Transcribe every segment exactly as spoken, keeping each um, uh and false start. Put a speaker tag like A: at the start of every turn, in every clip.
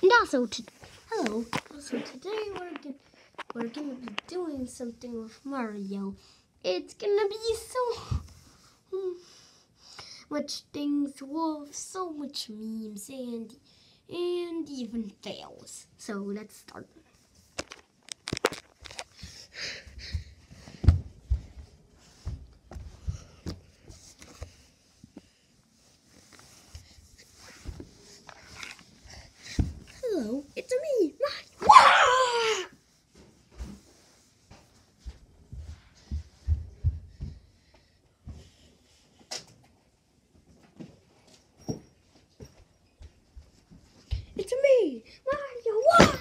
A: And also, to, hello. Also, today we're gonna, we're gonna be doing something with Mario. It's gonna be so hmm, much things with so much memes and and even fails. So let's start. Hello, it's me, Mario. It's me, Mario.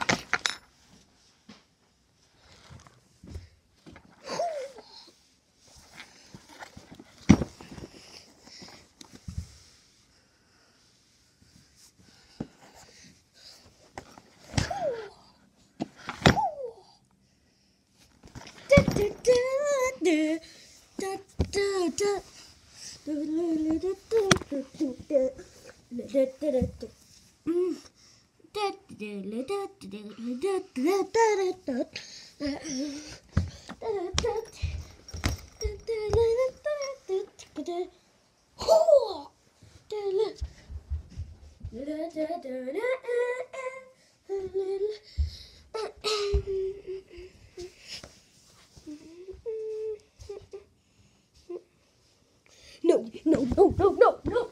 A: No, no, no, no, no, no.